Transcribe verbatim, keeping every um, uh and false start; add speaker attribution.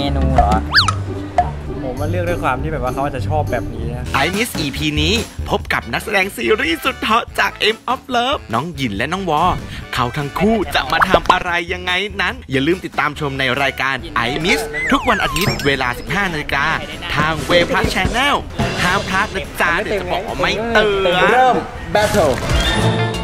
Speaker 1: นูเหรอ
Speaker 2: ผมมาเลือกด้วยความที่แบบว่าเขาจะชอบแบบนี้นะ
Speaker 3: ไอมิส อี พี นี้พบกับนักแสดงซีรีส์สุดฮอตจาก เอ็ม of Love น้องหยินและน้องวอเขาทั้งคู่จะมาทำอะไรยังไงนั้นอย่าลืมติดตามชมในรายการไอมิสทุกวันอาทิตย์เวลา สิบห้านาฬิกาทางเวพลัส Channel ห้ามพลาดนะจ๊ะเดี๋ยวจะบอกว่าไม่เตือน
Speaker 4: เริ่ม Battle